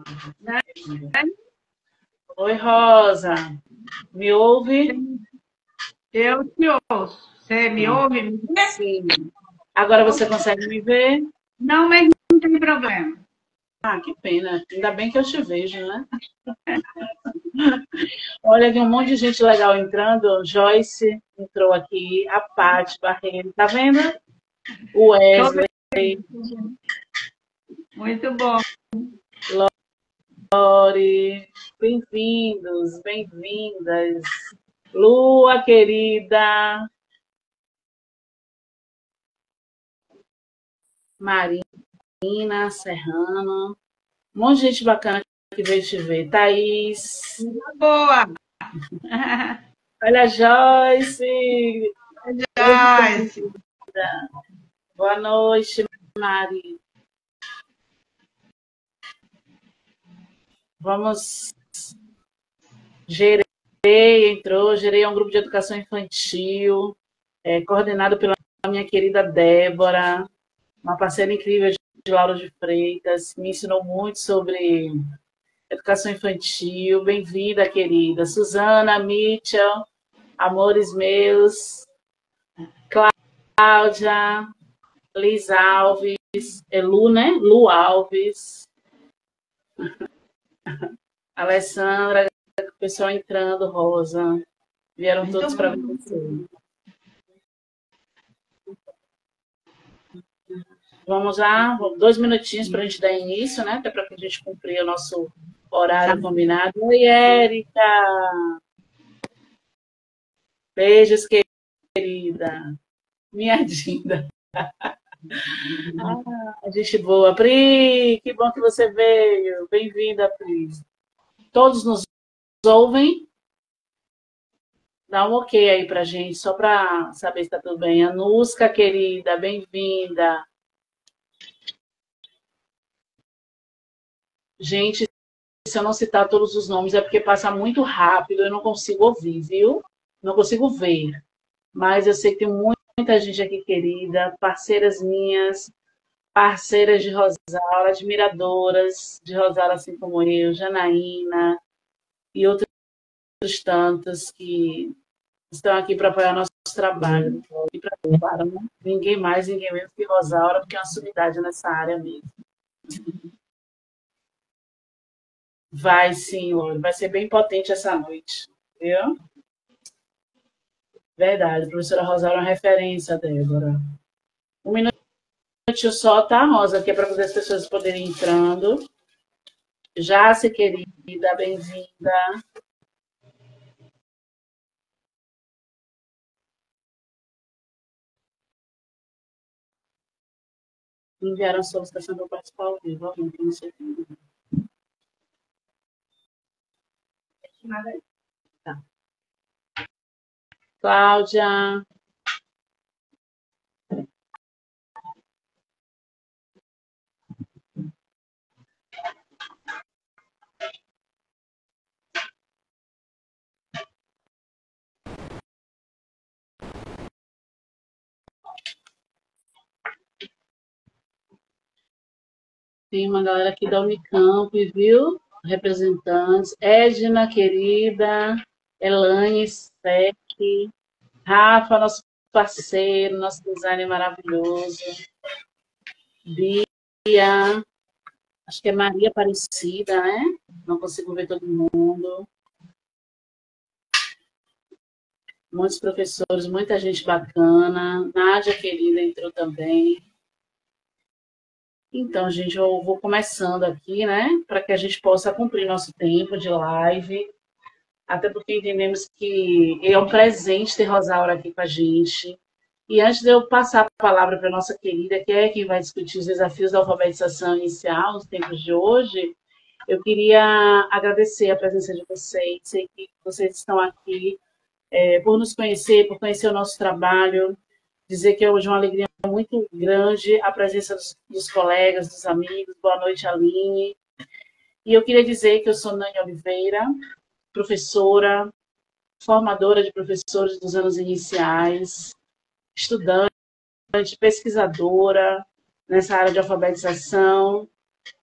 Né? Oi, Rosa. Me ouve? Eu te ouço. Você me Pronto. ouve? Me vê? Sim. Agora você consegue me ver? Não, mas não tem problema. Ah, que pena. Ainda bem que eu te vejo, né? Olha, tem um monte de gente legal entrando. Joyce entrou aqui, a Paty Barreiro, tá vendo? O Tô Wesley, vendo. Muito bom. Lori, bem-vindos, bem-vindas. Lua, querida, Marina, Serrano, um monte de gente bacana que veio te ver. Thaís, Boa. olha a Joyce, Joyce. boa noite, Mari. Vamos, Gerei é um grupo de educação infantil, coordenado pela minha querida Débora, uma parceira incrível de Laura de Freitas, me ensinou muito sobre educação infantil. Bem-vinda, querida. Suzana, Mitchell, amores meus, Cláudia, Liz Alves, Lu, né? Lu Alves, Alessandra, o pessoal entrando, Rosa. Vieram Muito todos para ver bom. você. Vamos lá, 2 minutinhos para a gente dar início, né? Até para que a gente cumprir o nosso horário combinado. Oi, Érica! Beijos, querida. Minha Dinda. Ah, gente boa. Pri, que bom que você veio. Bem-vinda, Pri. Todos nos ouvem? Dá um ok aí pra gente, só para saber se está tudo bem. Anuska, querida, bem-vinda. Gente, se eu não citar todos os nomes é porque passa muito rápido, eu não consigo ouvir, viu? Não consigo ver. Mas eu sei que tem muita gente aqui querida, parceiras minhas, parceiras de Rosaura, admiradoras de Rosaura, assim como eu, Janaína e outros tantos que estão aqui para apoiar nosso trabalho. E para né? Ninguém mais, ninguém menos que Rosaura, porque é uma sumidade nessa área mesmo. Vai sim, Lore, vai ser bem potente essa noite, viu? Verdade, a professora Rosaura é uma referência, Débora. Um minutinho só, tá, Rosa? Que é para poder as pessoas poderem ir entrando. Jácia, querida, bem-vinda. Enviaram a solicitação para participar ao vivo. Alguém tem certeza? Tá. Cláudia. Tem uma galera aqui da Unicamp, viu? Representantes. Edna, querida. Elaine, Sec. Rafa, nosso parceiro, nosso designer maravilhoso. Bia. Acho que é Maria Aparecida, né? Não consigo ver todo mundo. Muitos professores, muita gente bacana. Nádia, querida, entrou também. Então, gente, eu vou começando aqui, né? Para que a gente possa cumprir nosso tempo de live. Até porque entendemos que é um presente ter Rosaura aqui com a gente. E antes de eu passar a palavra para a nossa querida, que é quem vai discutir os desafios da alfabetização inicial nos tempos de hoje, eu queria agradecer a presença de vocês. Sei que vocês estão aqui por nos conhecer, por conhecer o nosso trabalho. Dizer que é hoje uma alegria muito grande a presença dos colegas, dos amigos. Boa noite, Aline. E eu queria dizer que eu sou Nani Oliveira, professora, formadora de professores dos anos iniciais, estudante, pesquisadora nessa área de alfabetização.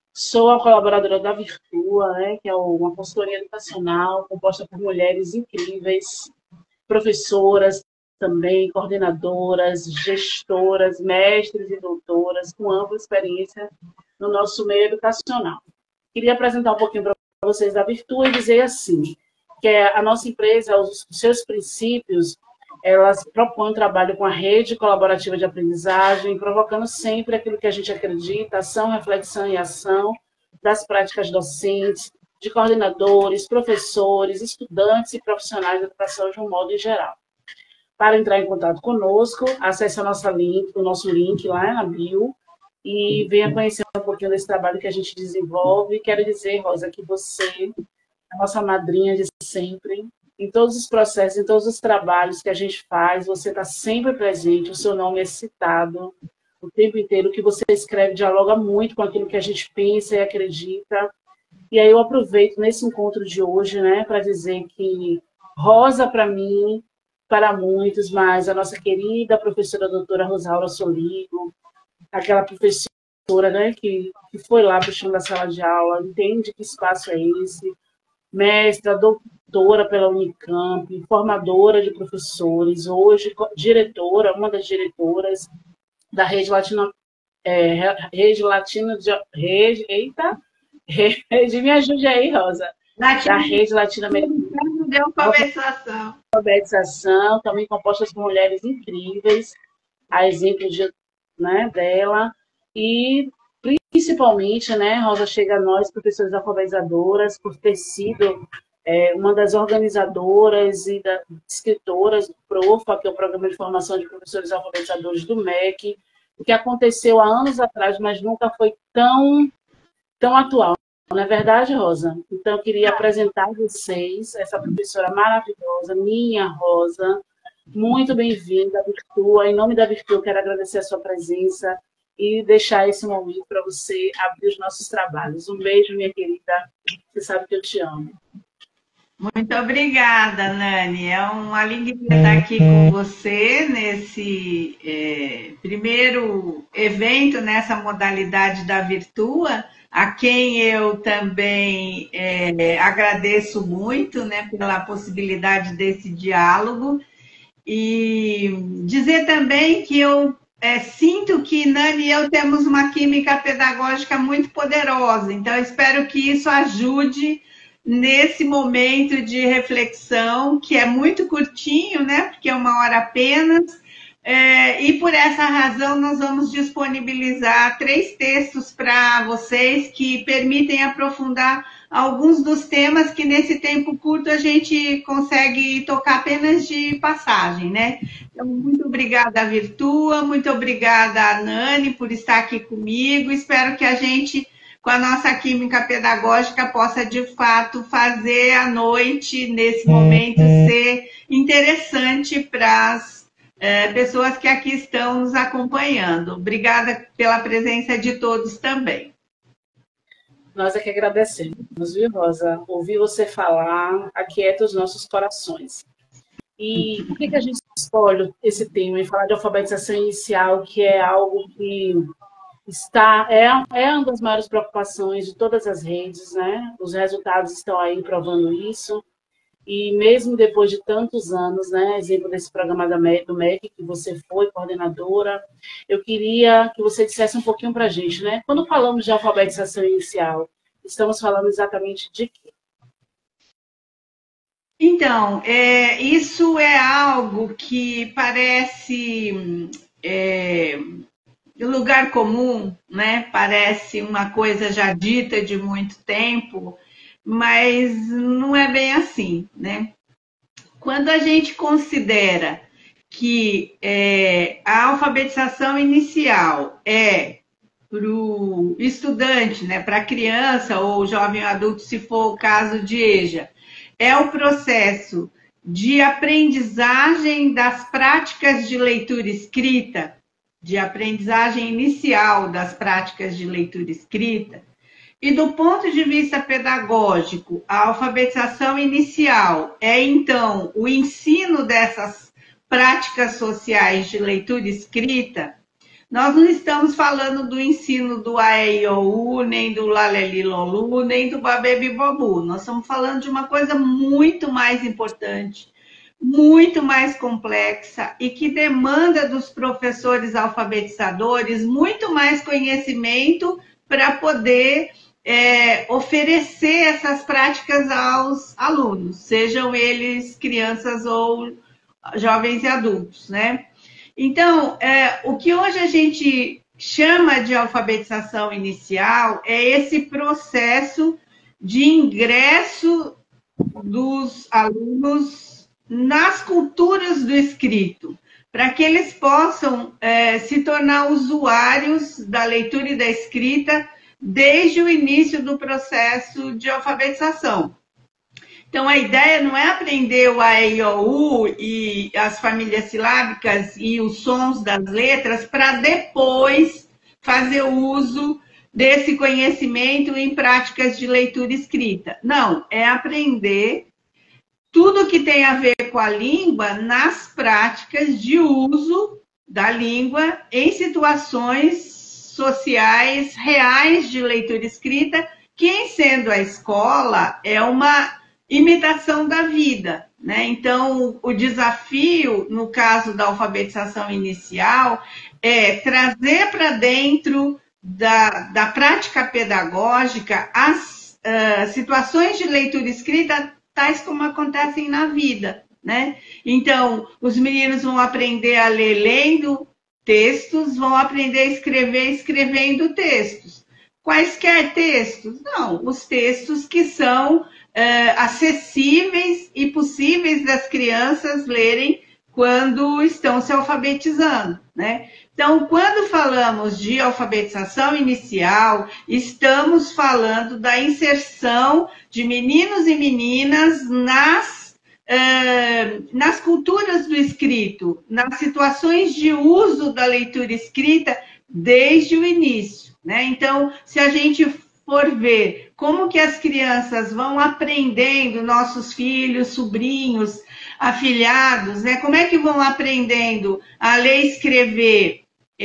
Sou a colaboradora da Virtua, né, que é uma consultoria educacional composta por mulheres incríveis, professoras também, coordenadoras, gestoras, mestres e doutoras com ampla experiência no nosso meio educacional. Queria apresentar um pouquinho para vocês da Virtua e dizer assim, que a nossa empresa, os seus princípios, elas propõem um trabalho com a rede colaborativa de aprendizagem, provocando sempre aquilo que a gente acredita, ação, reflexão e ação das práticas docentes, de coordenadores, professores, estudantes e profissionais da educação de um modo em geral. Para entrar em contato conosco, acesse o nosso link lá na bio e venha conhecer um pouquinho desse trabalho que a gente desenvolve. Quero dizer, Rosa, que você é a nossa madrinha de sempre. Em todos os processos, em todos os trabalhos que a gente faz, você está sempre presente, o seu nome é citado o tempo inteiro, o que você escreve dialoga muito com aquilo que a gente pensa e acredita. E aí eu aproveito nesse encontro de hoje, né, para dizer que Rosa, para mim, para muitos, mas a nossa querida professora doutora Rosaura Soligo, aquela professora, né, que foi lá para o chão da sala de aula, entende que espaço é esse, mestra, doutora pela Unicamp, formadora de professores, hoje diretora, uma das diretoras da Rede Latina, Rede Latina de... Rede, eita, Rede, me ajude aí, Rosa. Da Rede Latino-Americana de Alfabetização. Alfabetização, também composta por mulheres incríveis, a exemplo dela, e principalmente, né, Rosa, chega a nós, professores alfabetizadoras, por ter sido uma das organizadoras e escritoras do PROFA, que é o Programa de Formação de Professores Alfabetizadores do MEC, o que aconteceu há anos atrás, mas nunca foi tão atual. Não é verdade, Rosa? Então, eu queria apresentar a vocês essa professora maravilhosa, minha Rosa. Muito bem-vinda, Virtua. Em nome da Virtua, eu quero agradecer a sua presença e deixar esse momento para você abrir os nossos trabalhos. Um beijo, minha querida. Você sabe que eu te amo. Muito obrigada, Nani. É uma alegria estar aqui com você nesse primeiro evento nessa modalidade da Virtua, a quem eu também agradeço muito, né, pela possibilidade desse diálogo. E dizer também que eu sinto que Nani e eu temos uma química pedagógica muito poderosa, então eu espero que isso ajude nesse momento de reflexão, que é muito curtinho, né? Porque é 1 hora apenas, e por essa razão nós vamos disponibilizar 3 textos para vocês que permitem aprofundar alguns dos temas que nesse tempo curto a gente consegue tocar apenas de passagem, né? Então, muito obrigada, Virtua, muito obrigada, Nani, por estar aqui comigo. Espero que a gente, com a nossa química pedagógica, possa, de fato, fazer a noite, nesse momento, ser interessante para as pessoas que aqui estão nos acompanhando. Obrigada pela presença de todos também. Nós é que agradecemos, viu, Rosa? Ouvir você falar aquieta os nossos corações. E por que a gente escolhe esse tema e falar de alfabetização inicial, que é algo que é uma das maiores preocupações de todas as redes, né? Os resultados estão aí provando isso. E mesmo depois de tantos anos, né, exemplo desse programa do MEC, que você foi coordenadora, eu queria que você dissesse um pouquinho para a gente, né? Quando falamos de alfabetização inicial, estamos falando exatamente de quê? Então, isso é algo que parece lugar comum, né? Parece uma coisa já dita de muito tempo, mas não é bem assim, né? Quando a gente considera que a alfabetização inicial é para o estudante, né, para a criança ou jovem adulto, se for o caso de EJA, é o processo de aprendizagem das práticas de leitura escrita, de aprendizagem inicial das práticas de leitura escrita. E do ponto de vista pedagógico, a alfabetização inicial é, então, o ensino dessas práticas sociais de leitura escrita Nós não estamos falando do ensino do AEIOU, nem do Lalelilolu, nem do Babebibobu. Nós estamos falando de uma coisa muito mais importante, muito mais complexa e que demanda dos professores alfabetizadores muito mais conhecimento para poder oferecer essas práticas aos alunos, sejam eles crianças ou jovens e adultos, né? Então, o que hoje a gente chama de alfabetização inicial é esse processo de ingresso dos alunos nas culturas do escrito, para que eles possam se tornar usuários da leitura e da escrita desde o início do processo de alfabetização. Então, a ideia não é aprender o A, E, I, O, U e as famílias silábicas e os sons das letras para depois fazer uso desse conhecimento em práticas de leitura e escrita. Não, é aprender tudo que tem a ver com a língua nas práticas de uso da língua em situações sociais reais de leitura e escrita, que, em sendo a escola, é uma imitação da vida, né? Então, o desafio, no caso da alfabetização inicial, é trazer para dentro da prática pedagógica as situações de leitura e escrita tais como acontecem na vida, né? Então, os meninos vão aprender a ler lendo textos, vão aprender a escrever escrevendo textos. Quaisquer textos? Não, os textos que são acessíveis e possíveis das crianças lerem quando estão se alfabetizando, né? Então, quando falamos de alfabetização inicial, estamos falando da inserção de meninos e meninas nas culturas do escrito, nas situações de uso da leitura escrita desde o início, né? Então, se a gente for ver como que as crianças vão aprendendo, nossos filhos, sobrinhos, afilhados, né? Como é que vão aprendendo a ler e escrever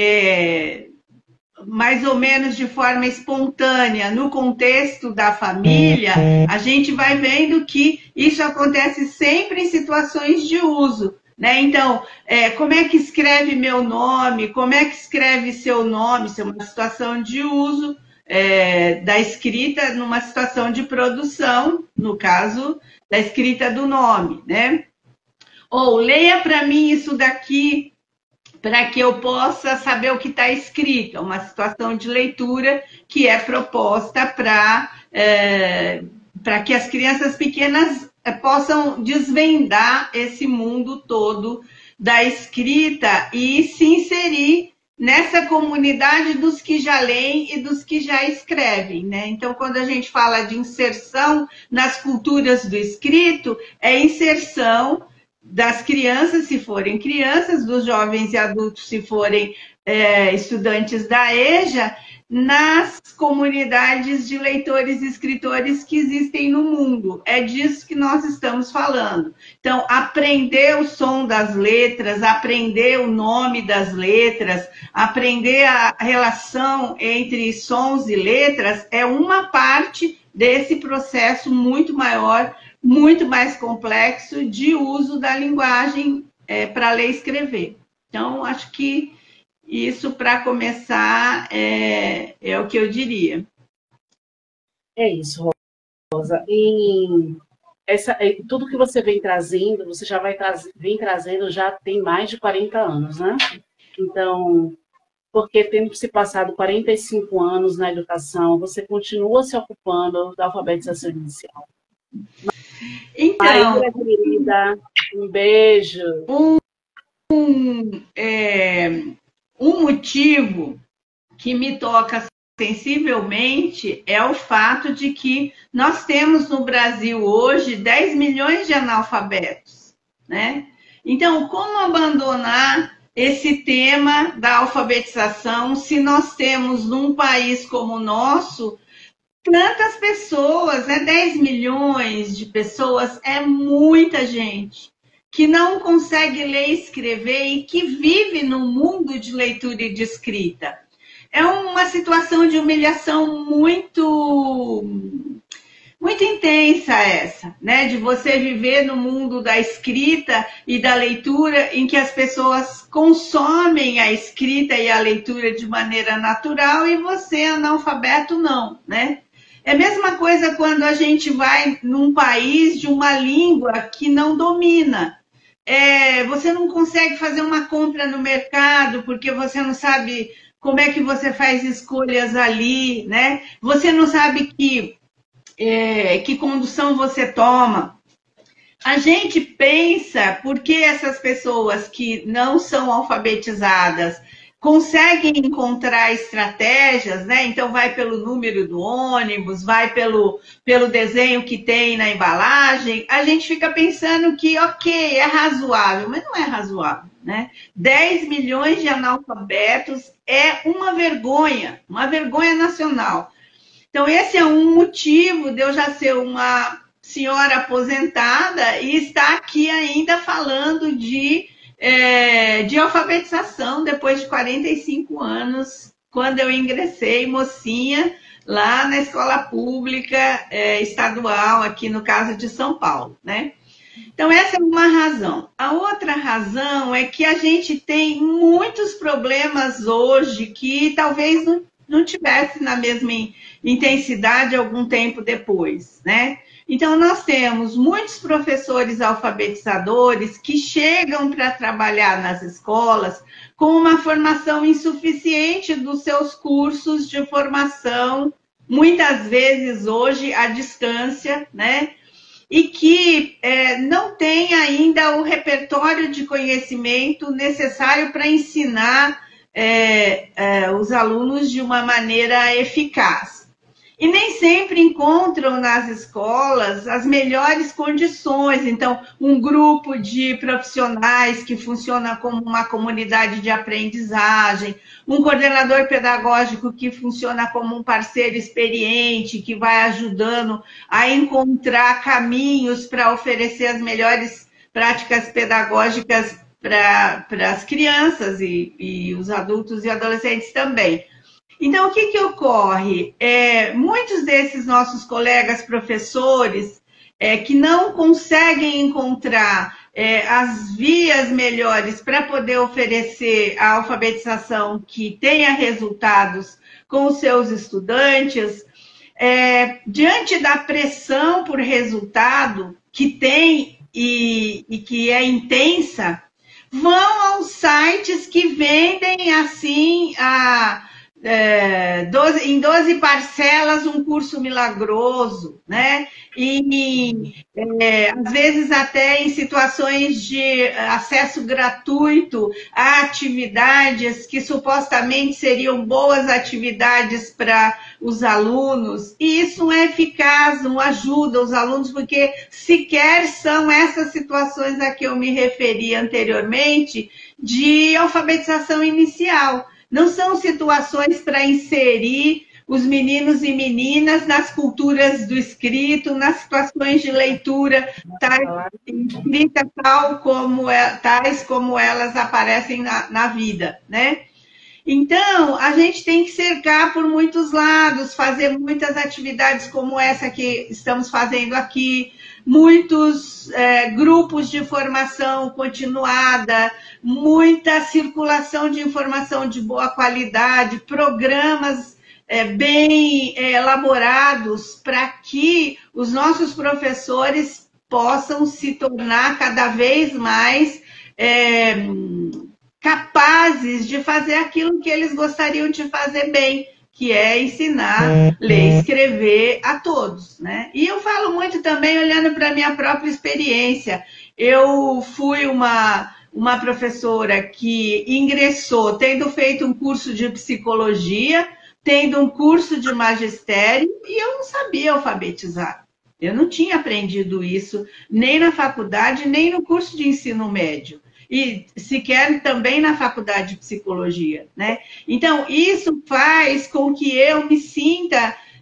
mais ou menos de forma espontânea no contexto da família, a gente vai vendo que isso acontece sempre em situações de uso, né? Então, como é que escreve meu nome? Como é que escreve seu nome? Isso é uma situação de uso da escrita numa situação de produção, no caso da escrita do nome, né? Ou leia para mim isso daqui para que eu possa saber o que está escrito. É uma situação de leitura que é proposta para que as crianças pequenas possam desvendar esse mundo todo da escrita e se inserir nessa comunidade dos que já leem e dos que já escrevem, né? Então, quando a gente fala de inserção nas culturas do escrito, é inserção das crianças, se forem crianças, dos jovens e adultos, se forem estudantes da EJA, nas comunidades de leitores e escritores que existem no mundo. É disso que nós estamos falando. Então, aprender o som das letras, aprender o nome das letras, aprender a relação entre sons e letras é uma parte desse processo muito maior, muito mais complexo de uso da linguagem para ler e escrever. Então, acho que isso, para começar, é o que eu diria. É isso, Rosa. E tudo que você vem trazendo, você já vem trazendo já tem mais de 40 anos, né? Então, porque tendo se passado 45 anos na educação, você continua se ocupando da alfabetização inicial. Então, Maria, querida, um beijo. Um motivo que me toca sensivelmente é o fato de que nós temos no Brasil hoje 10 milhões de analfabetos, né? Então, como abandonar esse tema da alfabetização se nós temos num país como o nosso tantas pessoas, né? 10 milhões de pessoas é muita gente que não consegue ler e escrever e que vive num mundo de leitura e de escrita. É uma situação de humilhação muito intensa essa, né? De você viver no mundo da escrita e da leitura, em que as pessoas consomem a escrita e a leitura de maneira natural e você, analfabeto, não, né? É a mesma coisa quando a gente vai num país de uma língua que não domina. Você não consegue fazer uma compra no mercado porque você não sabe como é que você faz escolhas ali, né? Você não sabe que condução você toma. A gente pensa porque essas pessoas que não são alfabetizadas conseguem encontrar estratégias, né? Então vai pelo número do ônibus, vai pelo desenho que tem na embalagem, a gente fica pensando que, ok, é razoável, mas não é razoável, né? 10 milhões de analfabetos é uma vergonha nacional. Então, esse é um motivo de eu já ser uma senhora aposentada e estar aqui ainda falando de alfabetização depois de 45 anos, quando eu ingressei mocinha lá na escola pública estadual, aqui no caso de São Paulo, né? Então, essa é uma razão. A outra razão é que a gente tem muitos problemas hoje que talvez não tivesse na mesma intensidade algum tempo depois, né? Então, nós temos muitos professores alfabetizadores que chegam para trabalhar nas escolas com uma formação insuficiente dos seus cursos de formação, muitas vezes hoje à distância, né? E que não tem ainda o repertório de conhecimento necessário para ensinar os alunos de uma maneira eficaz. E nem sempre encontram nas escolas as melhores condições. Então, um grupo de profissionais que funciona como uma comunidade de aprendizagem, um coordenador pedagógico que funciona como um parceiro experiente, que vai ajudando a encontrar caminhos para oferecer as melhores práticas pedagógicas para as crianças e os adultos e adolescentes também. Então, o que ocorre? Muitos desses nossos colegas professores que não conseguem encontrar as vias melhores para poder oferecer a alfabetização que tenha resultados com os seus estudantes, diante da pressão por resultado que tem e que é intensa, vão aos sites que vendem assim em 12 parcelas um curso milagroso, né? E às vezes até em situações de acesso gratuito a atividades que supostamente seriam boas atividades para os alunos, e isso não é eficaz, não ajuda os alunos, porque sequer são essas situações a que eu me referi anteriormente de alfabetização inicial. Não são situações para inserir os meninos e meninas nas culturas do escrito, nas situações de leitura, escrita tais como elas aparecem na vida, né? Então, a gente tem que cercar por muitos lados, fazer muitas atividades como essa que estamos fazendo aqui, muitos grupos de formação continuada, muita circulação de informação de boa qualidade, programas bem elaborados para que os nossos professores possam se tornar cada vez mais capazes de fazer aquilo que eles gostariam de fazer bem, que é ensinar, ler e escrever a todos, né? E eu falo muito também olhando para a minha própria experiência. Eu fui uma professora que ingressou tendo feito um curso de psicologia, tendo um curso de magistério, e eu não sabia alfabetizar. Eu não tinha aprendido isso nem na faculdade, nem no curso de ensino médio. E sequer também na faculdade de psicologia, né? Então, isso faz com que eu me sinta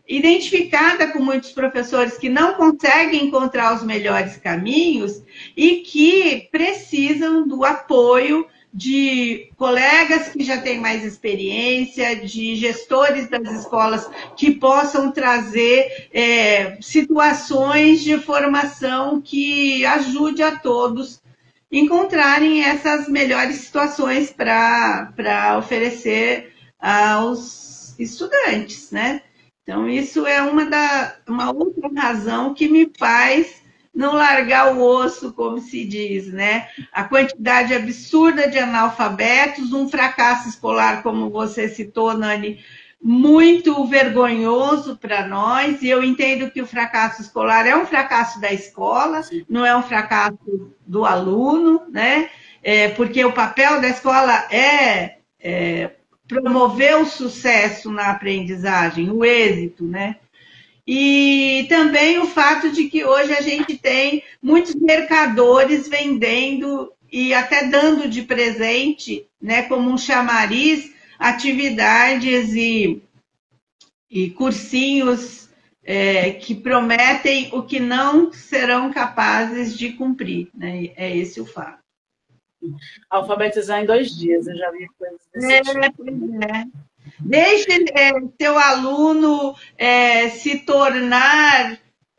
identificada com muitos professores que não conseguem encontrar os melhores caminhos e que precisam do apoio de colegas que já têm mais experiência, de gestores das escolas que possam trazer situações de formação que ajude a todos encontrarem essas melhores situações para oferecer aos estudantes, né? Então, isso é uma outra razão que me faz não largar o osso, como se diz, né? A quantidade absurda de analfabetos, um fracasso escolar, como você citou, Nani, muito vergonhoso para nós, e eu entendo que o fracasso escolar é um fracasso da escola, não é um fracasso do aluno, né? Porque o papel da escola é promover o sucesso na aprendizagem, o êxito, né? E também o fato de que hoje a gente tem muitos mercadores vendendo e até dando de presente, né, como um chamariz, atividades e cursinhos que prometem o que não serão capazes de cumprir, né? É esse o fato. Alfabetizar em 2 dias, eu já vi coisas desse tipo. Pois é. Deixe seu aluno se tornar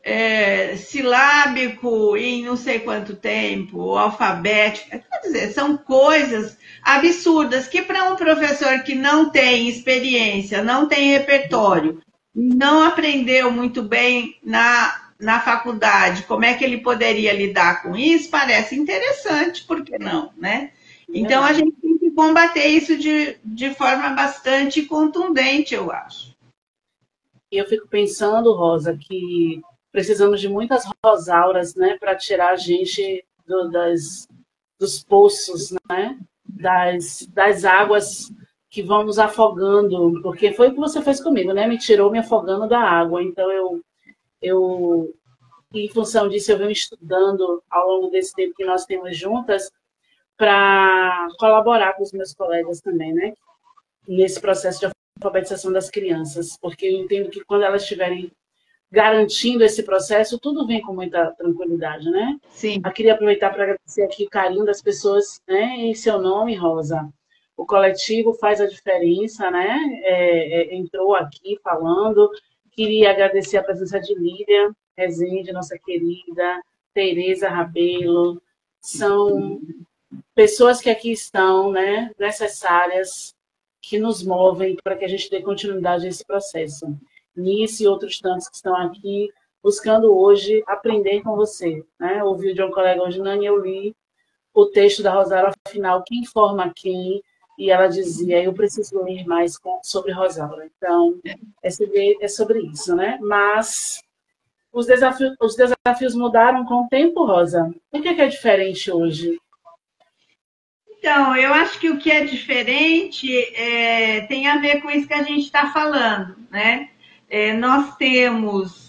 silábico em não sei quanto tempo, ou alfabético. Quer dizer, são coisas absurdas que para um professor que não tem experiência, não tem repertório, não aprendeu muito bem na faculdade, como é que ele poderia lidar com isso, parece interessante, por que não, né? Então, a gente tem que combater isso de forma bastante contundente, eu acho. E eu fico pensando, Rosa, que precisamos de muitas rosauras, né, para tirar a gente dos poços, né, das águas que vão nos afogando, porque foi o que você fez comigo, né, me tirou me afogando da água. Então, eu em função disso, eu venho estudando ao longo desse tempo que nós temos juntas, para colaborar com os meus colegas também, né? Nesse processo de alfabetização das crianças, porque eu entendo que quando elas estiverem garantindo esse processo, tudo vem com muita tranquilidade, né? Sim. Eu queria aproveitar para agradecer aqui o carinho das pessoas, né? Em seu nome, Rosa. O coletivo faz a diferença, né? Entrou aqui falando. Queria agradecer a presença de Lídia Rezende, nossa querida, Tereza Rabelo. São pessoas que aqui estão, né, necessárias, que nos movem para que a gente dê continuidade a esse processo. Nisso e outros tantos que estão aqui, buscando hoje aprender com você. Né? Ouvi de um colega hoje, Nani, eu li o texto da Rosário, afinal, quem forma quem? E ela dizia, eu preciso ler mais sobre Rosário. Então, é sobre isso, né? Mas os desafios mudaram com o tempo, Rosa? O que é diferente hoje? Então, eu acho que o que é diferente tem a ver com isso que a gente está falando, né? Nós temos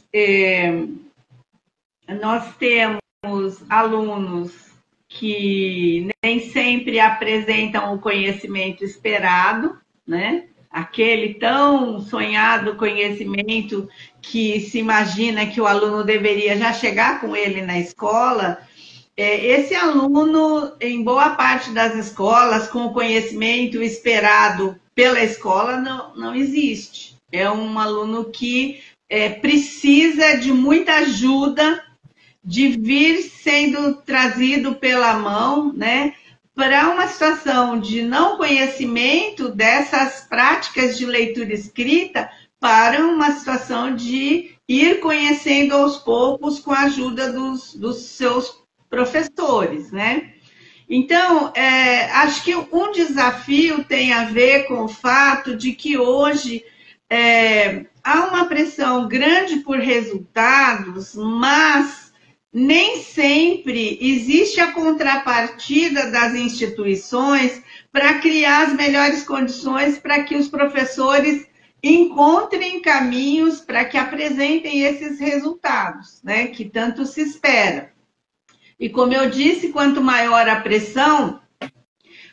alunos que nem sempre apresentam o conhecimento esperado, né? Aquele tão sonhado conhecimento que se imagina que o aluno deveria já chegar com ele na escola. Esse aluno, em boa parte das escolas, com o conhecimento esperado pela escola, não existe. É um aluno que precisa de muita ajuda, de vir sendo trazido pela mão, né, para uma situação de não conhecimento dessas práticas de leitura escrita, para uma situação de ir conhecendo aos poucos com a ajuda dos seus professores, né? Então, acho que um desafio tem a ver com o fato de que hoje há uma pressão grande por resultados, mas nem sempre existe a contrapartida das instituições para criar as melhores condições para que os professores encontrem caminhos para que apresentem esses resultados, né, que tanto se espera. E como eu disse, quanto maior a pressão,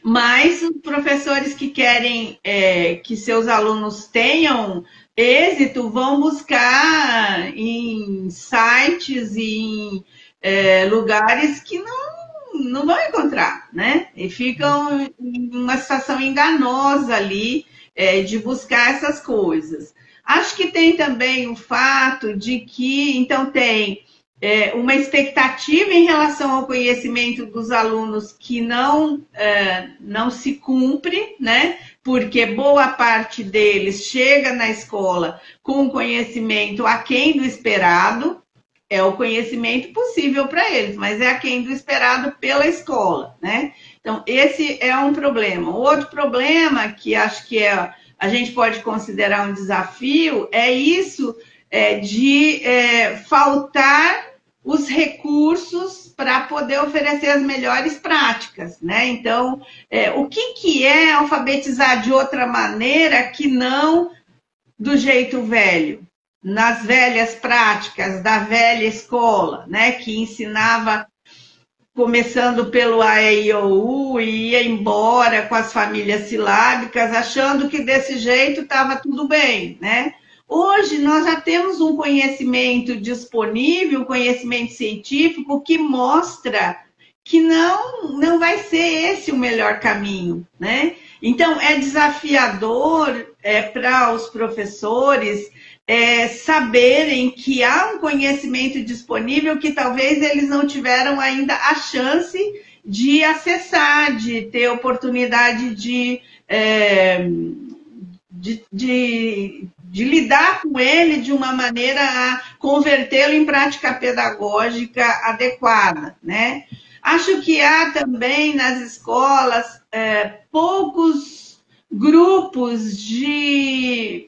Mas os professores que querem que seus alunos tenham êxito vão buscar em sites e em lugares que não vão encontrar, né? E ficam em uma situação enganosa ali de buscar essas coisas. Acho que tem também o fato de que, então, tem uma expectativa em relação ao conhecimento dos alunos que não se cumpre, né? Porque boa parte deles chega na escola com conhecimento aquém do esperado, é o conhecimento possível para eles, mas é aquém do esperado pela escola, né? Então, esse é um problema. O outro problema, que acho que a gente pode considerar um desafio, é isso de faltar os recursos para poder oferecer as melhores práticas, né? Então, o que é alfabetizar de outra maneira que não do jeito velho? Nas velhas práticas da velha escola, né, que ensinava começando pelo A, E, I, O, U e ia embora com as famílias silábicas, achando que desse jeito estava tudo bem, né? Hoje nós já temos um conhecimento disponível, um conhecimento científico que mostra que não vai ser esse o melhor caminho, né? Então é desafiador para os professores saberem que há um conhecimento disponível que talvez eles não tiveram ainda a chance de acessar, de ter oportunidade de lidar com ele de uma maneira a convertê-lo em prática pedagógica adequada, né? Acho que há também nas escolas poucos grupos de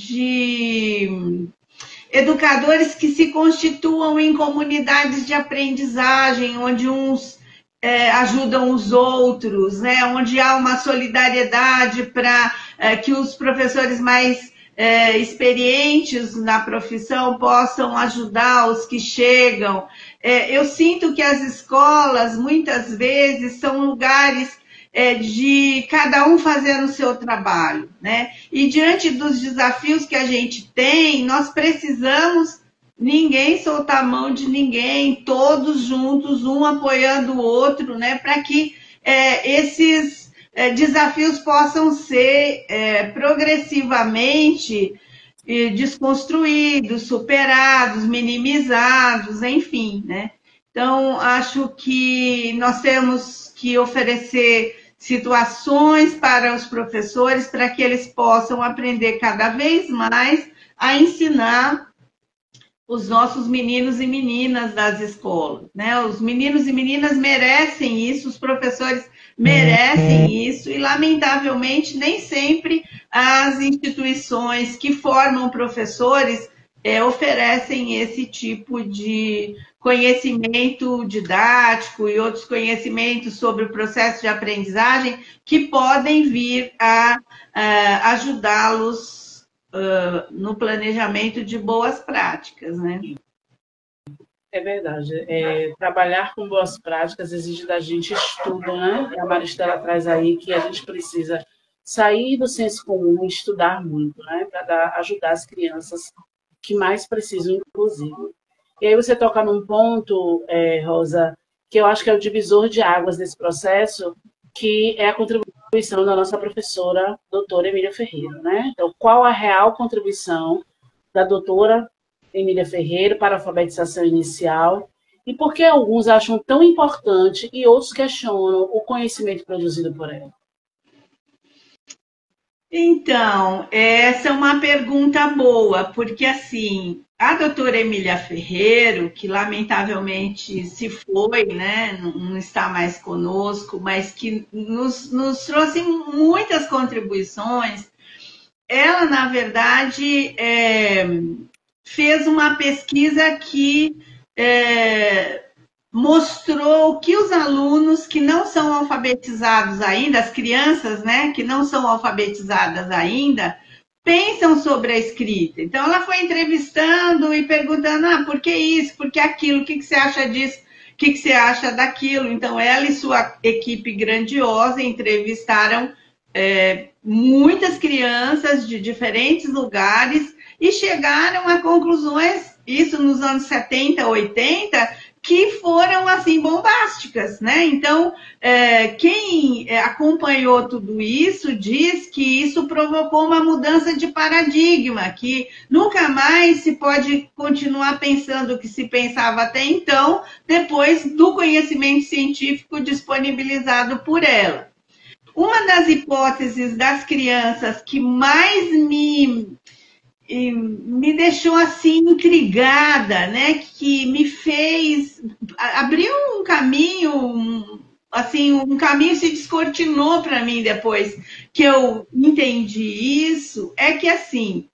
educadores que se constituam em comunidades de aprendizagem, onde uns ajudam os outros, né? Onde há uma solidariedade para que os professores mais experientes na profissão possam ajudar os que chegam. Eu sinto que as escolas, muitas vezes, são lugares de cada um fazendo o seu trabalho, né? E diante dos desafios que a gente tem, nós precisamos ninguém soltar a mão de ninguém, todos juntos, um apoiando o outro, né? Para que esses desafios possam ser progressivamente desconstruídos, superados, minimizados, enfim, né? Então, acho que nós temos que oferecer situações para os professores para que eles possam aprender cada vez mais a ensinar os nossos meninos e meninas das escolas, né? Os meninos e meninas merecem isso, os professores merecem isso e, lamentavelmente, nem sempre as instituições que formam professores oferecem esse tipo de conhecimento didático e outros conhecimentos sobre o processo de aprendizagem que podem vir a ajudá-los no planejamento de boas práticas, né? É verdade. Trabalhar com boas práticas exige da gente estudo, né? A Maristela traz aí que a gente precisa sair do senso comum e estudar muito, né? Para ajudar as crianças que mais precisam, inclusive. E aí você toca num ponto, Rosa, que eu acho que é o divisor de águas desse processo, que é a contribuição da nossa professora, doutora Emília Ferreira, né? Então, qual a real contribuição da doutora Emília Ferreira para a alfabetização inicial e por que alguns acham tão importante e outros questionam o conhecimento produzido por ela? Então, essa é uma pergunta boa, porque assim, a doutora Emília Ferreira, que lamentavelmente se foi, né, não está mais conosco, mas que nos trouxe muitas contribuições, ela, na verdade, fez uma pesquisa que mostrou que os alunos que não são alfabetizados ainda, as crianças, né, que não são alfabetizadas ainda, pensam sobre a escrita. Então, ela foi entrevistando e perguntando, por que isso, por que aquilo, o que você acha disso? que você acha daquilo? Então, ela e sua equipe grandiosa entrevistaram muitas crianças de diferentes lugares e chegaram a conclusões, isso nos anos 70, 80, que foram, assim, bombásticas, né? Então, quem acompanhou tudo isso diz que isso provocou uma mudança de paradigma, que nunca mais se pode continuar pensando o que se pensava até então, depois do conhecimento científico disponibilizado por ela. Uma das hipóteses das crianças que mais me deixou assim intrigada, né? Que me fez abrir um caminho, assim, um caminho se descortinou para mim depois que eu entendi isso, é que assim,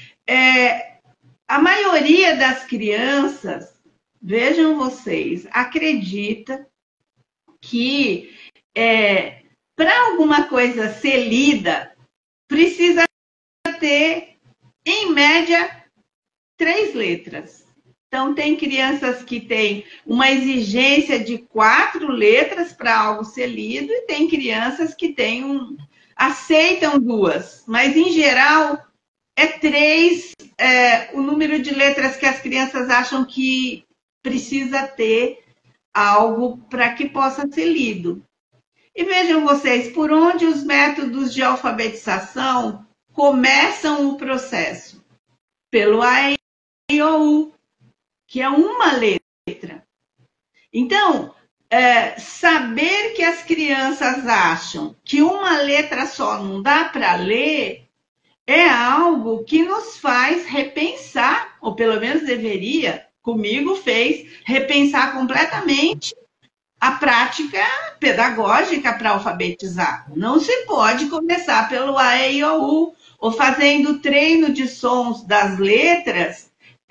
a maioria das crianças, vejam vocês, acredita que para alguma coisa ser lida, precisa ter, em média, 3 letras. Então, tem crianças que têm uma exigência de 4 letras para algo ser lido, e tem crianças que aceitam 2, mas, em geral, é 3 o número de letras que as crianças acham que precisa ter algo para que possa ser lido. E vejam vocês, por onde os métodos de alfabetização começam o processo? Pelo A, E, I, O, U, que é uma letra. Então, saber que as crianças acham que uma letra só não dá para ler é algo que nos faz repensar, ou pelo menos deveria, comigo fez, repensar completamente a prática pedagógica para alfabetizar. Não se pode começar pelo A, E, I, O, U, ou fazendo treino de sons das letras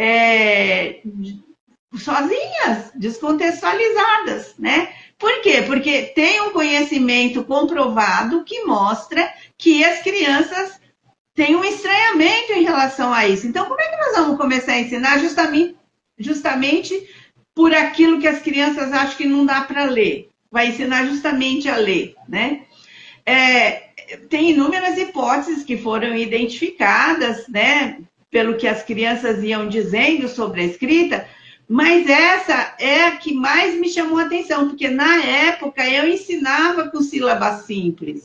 sozinhas, descontextualizadas, né? Por quê? Porque tem um conhecimento comprovado que mostra que as crianças têm um estranhamento em relação a isso. Então, como é que nós vamos começar a ensinar justamente por aquilo que as crianças acham que não dá para ler? Vai ensinar justamente a ler, né? Tem inúmeras hipóteses que foram identificadas, né, pelo que as crianças iam dizendo sobre a escrita, mas essa é a que mais me chamou a atenção, porque na época eu ensinava com sílabas simples.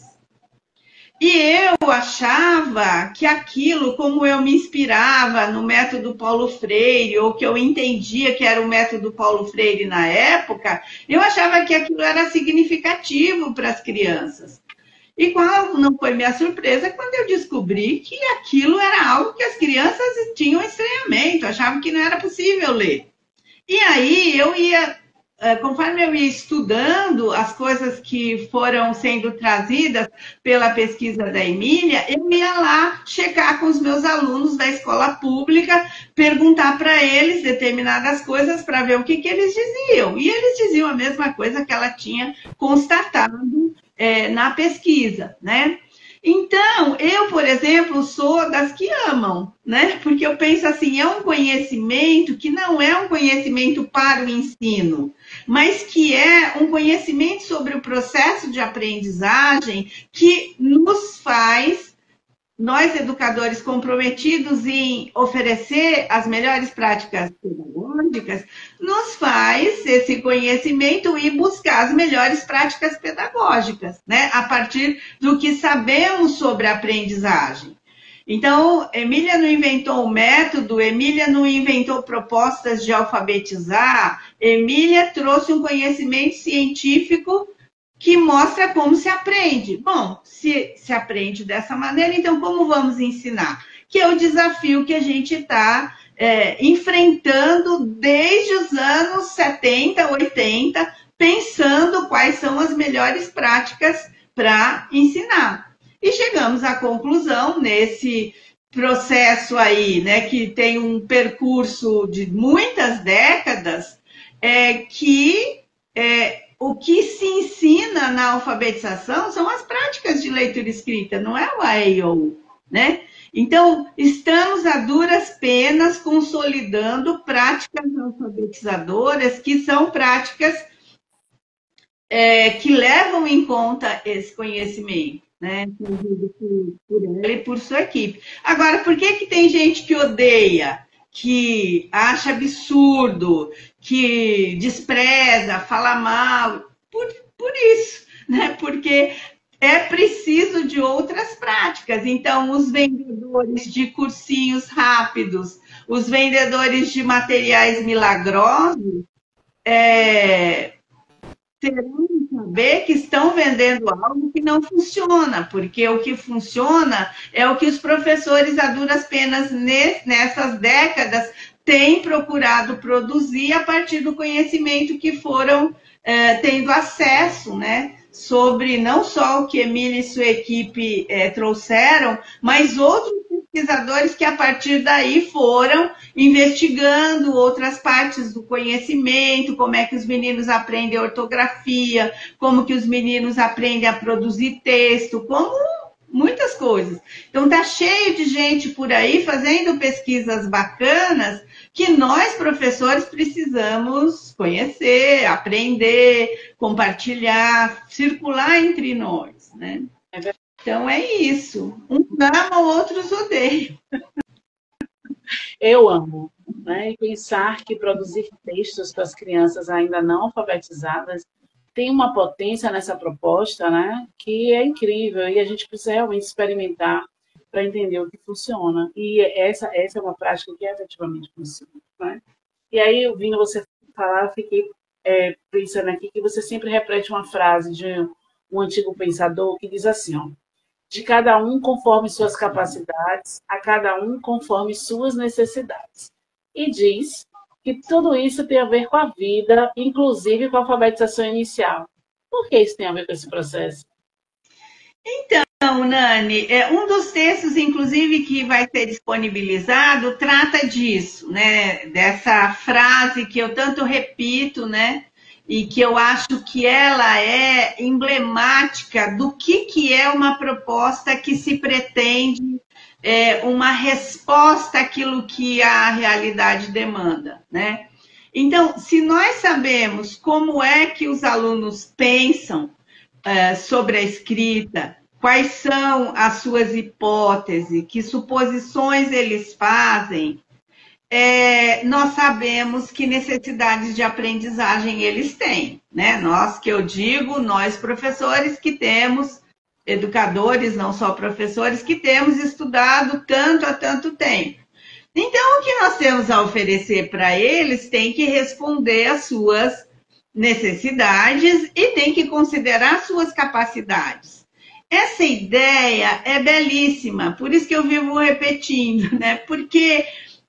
E eu achava que aquilo, como eu me inspirava no método Paulo Freire, ou que eu entendia que era o método Paulo Freire na época, eu achava que aquilo era significativo para as crianças. E qual não foi minha surpresa quando eu descobri que aquilo era algo que as crianças tinham estranhamento, achavam que não era possível ler. E aí eu ia, conforme eu ia estudando as coisas que foram sendo trazidas pela pesquisa da Emília, eu ia lá checar com os meus alunos da escola pública, perguntar para eles determinadas coisas para ver o que eles diziam. E eles diziam a mesma coisa que ela tinha constatado na pesquisa, né? Então, eu, por exemplo, sou das que amam, né? Porque eu penso assim, é um conhecimento que não é um conhecimento para o ensino, mas que é um conhecimento sobre o processo de aprendizagem que nos faz, nós educadores comprometidos em oferecer as melhores práticas pedagógicas, nos faz esse conhecimento e buscar as melhores práticas pedagógicas, né? A partir do que sabemos sobre a aprendizagem. Então, Emília não inventou um método, Emília não inventou propostas de alfabetizar, Emília trouxe um conhecimento científico que mostra como se aprende. Bom, se aprende dessa maneira, então como vamos ensinar? Que é o desafio que a gente está enfrentando desde os anos 70, 80, pensando quais são as melhores práticas para ensinar. E chegamos à conclusão, nesse processo aí, né, que tem um percurso de muitas décadas, que o que se ensina na alfabetização são as práticas de leitura e escrita, não é o A, E, I, O, U, né? Então, estamos a duras penas consolidando práticas alfabetizadoras que são práticas que levam em conta esse conhecimento, né? Por ela e por sua equipe. Agora, por que tem gente que odeia, que acha absurdo, que despreza, fala mal? Por isso, né? Porque é preciso de outras práticas. Então, os vendedores de cursinhos rápidos, os vendedores de materiais milagrosos, terão que saber que estão vendendo algo que não funciona, porque o que funciona é o que os professores, a duras penas, nessas décadas, têm procurado produzir a partir do conhecimento que foram tendo acesso, né? Sobre não só o que Emília e sua equipe trouxeram, mas outros pesquisadores que a partir daí foram investigando outras partes do conhecimento, como é que os meninos aprendem ortografia, como que os meninos aprendem a produzir texto, como muitas coisas. Então tá cheio de gente por aí fazendo pesquisas bacanas que nós, professores, precisamos conhecer, aprender, compartilhar, circular entre nós, né? Então é isso. Uns amam, outros odeiam. Eu amo, né? E pensar que produzir textos para as crianças ainda não alfabetizadas tem uma potência nessa proposta, né? Que é incrível e a gente precisa realmente experimentar para entender o que funciona. E essa é uma prática que efetivamente funciona, né? E aí, ouvindo você falar, fiquei pensando aqui que você sempre repete uma frase de um antigo pensador que diz assim, ó, de cada um conforme suas capacidades, a cada um conforme suas necessidades. E diz que tudo isso tem a ver com a vida, inclusive com a alfabetização inicial. Por que isso tem a ver com esse processo? Então, Nani, um dos textos, inclusive, que vai ser disponibilizado, trata disso, né? Dessa frase que eu tanto repito, né? E que eu acho que ela é emblemática do que é uma proposta que se pretende uma resposta àquilo que a realidade demanda, né? Então, se nós sabemos como é que os alunos pensam sobre a escrita, quais são as suas hipóteses, que suposições eles fazem, nós sabemos que necessidades de aprendizagem eles têm, né? Nós, que eu digo, nós professores que temos, educadores, não só professores, que temos estudado tanto há tanto tempo. Então, o que nós temos a oferecer para eles tem que responder às suas necessidades e tem que considerar suas capacidades. Essa ideia é belíssima, por isso que eu vivo repetindo, né? Porque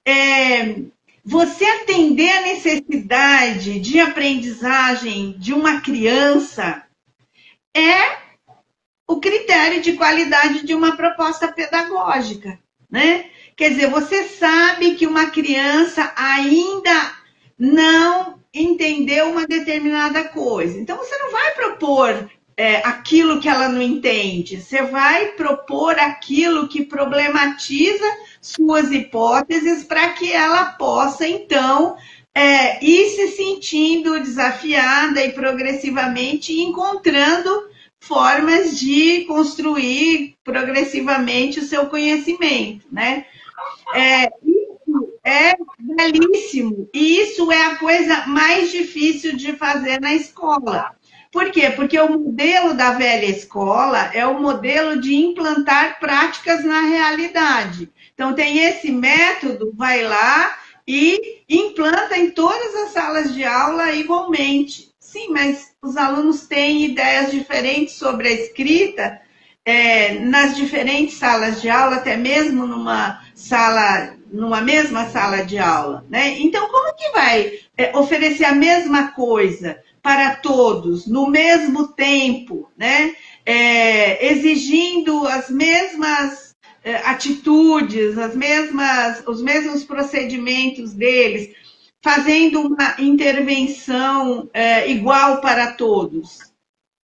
você atender a necessidade de aprendizagem de uma criança é o critério de qualidade de uma proposta pedagógica, né? Quer dizer, você sabe que uma criança ainda não entendeu uma determinada coisa. Então, você não vai propor aquilo que ela não entende. Você vai propor aquilo que problematiza suas hipóteses para que ela possa, então, ir se sentindo desafiada e progressivamente encontrando formas de construir progressivamente o seu conhecimento, né? Isso é belíssimo e isso é a coisa mais difícil de fazer na escola. Por quê? Porque o modelo da velha escola é o modelo de implantar práticas na realidade. Então, tem esse método, vai lá e implanta em todas as salas de aula igualmente. Sim, mas os alunos têm ideias diferentes sobre a escrita nas diferentes salas de aula, até mesmo numa mesma sala de aula, né? Então, como que vai oferecer a mesma coisa para todos, no mesmo tempo, né? Exigindo as mesmas atitudes, os mesmos procedimentos deles, fazendo uma intervenção igual para todos?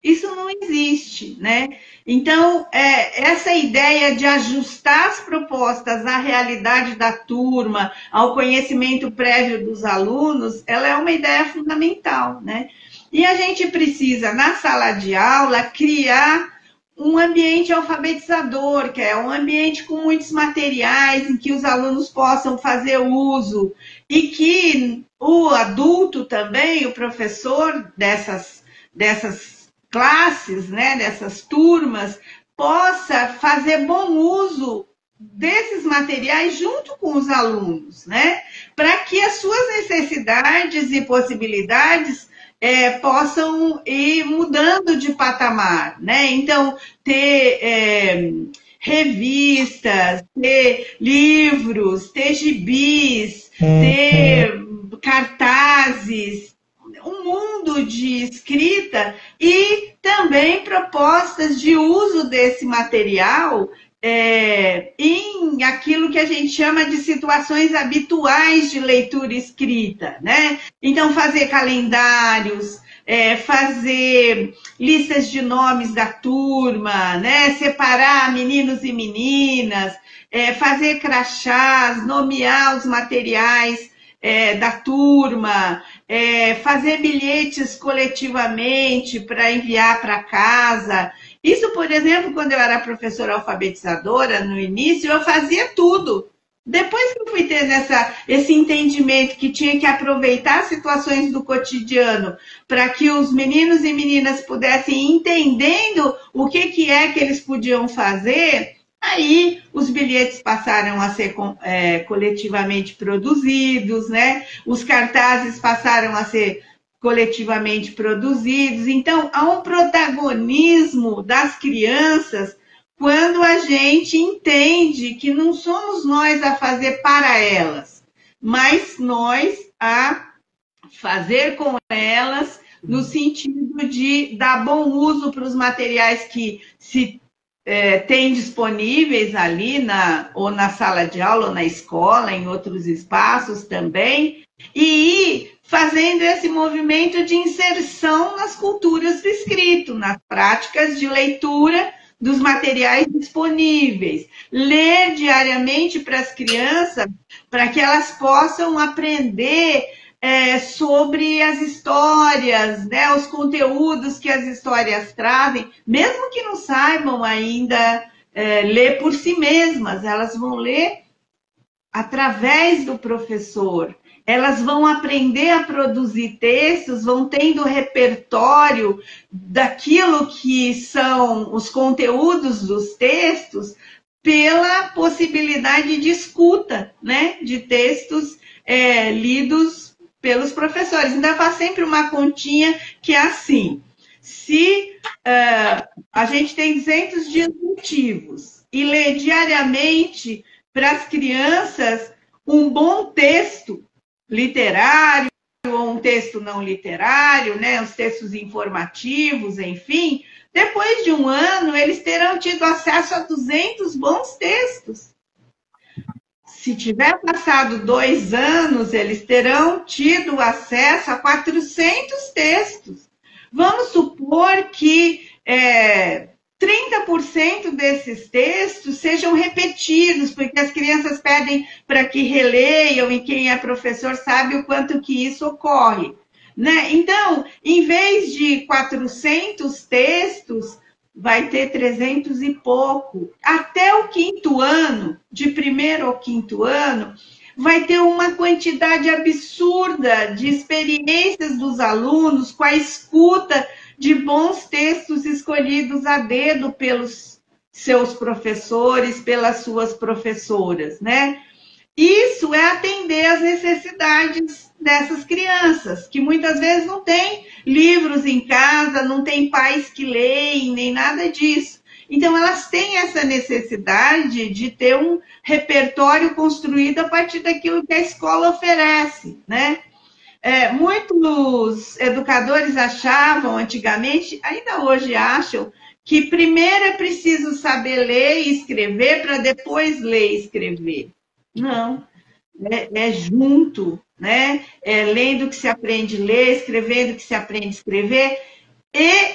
Isso não existe, né? Então, essa ideia de ajustar as propostas à realidade da turma, ao conhecimento prévio dos alunos, ela é uma ideia fundamental, né? E a gente precisa, na sala de aula, criar um ambiente alfabetizador, que é um ambiente com muitos materiais em que os alunos possam fazer uso e que o adulto também, o professor dessas classes, né, dessas turmas, possa fazer bom uso desses materiais junto com os alunos, né, para que as suas necessidades e possibilidades possam ir mudando de patamar, né? Então, ter revistas, ter livros, ter gibis, ter cartazes, um mundo de escrita e também propostas de uso desse material em aquilo que a gente chama de situações habituais de leitura escrita, né? Então, fazer calendários, fazer listas de nomes da turma, né? Separar meninos e meninas, fazer crachás, nomear os materiais da turma, fazer bilhetes coletivamente para enviar para casa. Isso, por exemplo, quando eu era professora alfabetizadora, no início, eu fazia tudo. Depois que eu fui ter esse entendimento que tinha que aproveitar situações do cotidiano para que os meninos e meninas pudessem ir entendendo o que é que eles podiam fazer, aí os bilhetes passaram a ser coletivamente produzidos, né? Os cartazes passaram a ser coletivamente produzidos. Então, há um protagonismo das crianças quando a gente entende que não somos nós a fazer para elas, mas nós a fazer com elas no sentido de dar bom uso para os materiais que se tem disponíveis ali ou na sala de aula, ou na escola, em outros espaços também, e ir fazendo esse movimento de inserção nas culturas do escrito, nas práticas de leitura dos materiais disponíveis. Ler diariamente para as crianças, para que elas possam aprender sobre as histórias, né, os conteúdos que as histórias trazem, mesmo que não saibam ainda ler por si mesmas, elas vão ler através do professor. Elas vão aprender a produzir textos, vão tendo repertório daquilo que são os conteúdos dos textos pela possibilidade de escuta, né, de textos lidos pelos professores. Ainda faz sempre uma continha que é assim: se a gente tem 200 dias letivos e lê diariamente para as crianças um bom texto literário ou um texto não literário, né, os textos informativos, enfim, depois de um ano eles terão tido acesso a 200 bons textos. Se tiver passado 2 anos, eles terão tido acesso a 400 textos. Vamos supor que 30% desses textos sejam repetidos, porque as crianças pedem para que releiam e quem é professor sabe o quanto que isso ocorre, né? Então, em vez de 400 textos, vai ter 300 e pouco. Até o 5º ano, de 1º ao 5º ano, vai ter uma quantidade absurda de experiências dos alunos com a escuta de bons textos escolhidos a dedo pelos seus professores, pelas suas professoras, né? Isso é atender às necessidades dessas crianças, que muitas vezes não têm livros em casa, não tem pais que leem, nem nada disso. Então, elas têm essa necessidade de ter um repertório construído a partir daquilo que a escola oferece, né? Muitos educadores achavam antigamente, ainda hoje acham, que primeiro é preciso saber ler e escrever para depois ler e escrever. Não, é junto, né? Lendo que se aprende a ler, escrevendo que se aprende a escrever, e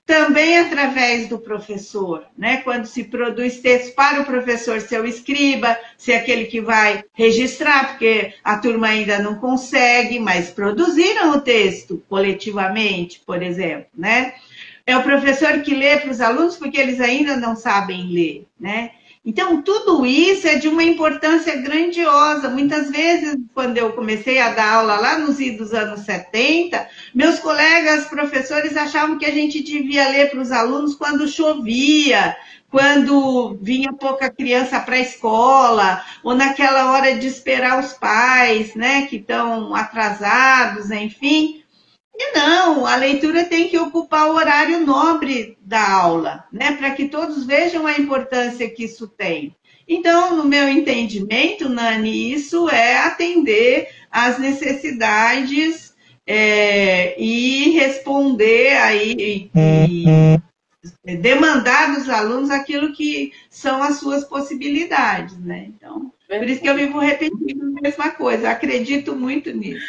também através do professor, né? Quando se produz texto para o professor ser o escriba, ser aquele que vai registrar, porque a turma ainda não consegue, mas produziram o texto coletivamente, por exemplo, né? É o professor que lê para os alunos porque eles ainda não sabem ler, né? Então, tudo isso é de uma importância grandiosa. Muitas vezes, quando eu comecei a dar aula lá nos idos anos 70, meus colegas professores achavam que a gente devia ler para os alunos quando chovia, quando vinha pouca criança para a escola, ou naquela hora de esperar os pais, né, que estão atrasados, enfim. E não, a leitura tem que ocupar o horário nobre da aula, né, para que todos vejam a importância que isso tem. Então, no meu entendimento, Nani, isso é atender às necessidades e responder aí e demandar dos alunos aquilo que são as suas possibilidades, né? Então, por isso que eu vivo repetindo a mesma coisa, acredito muito nisso.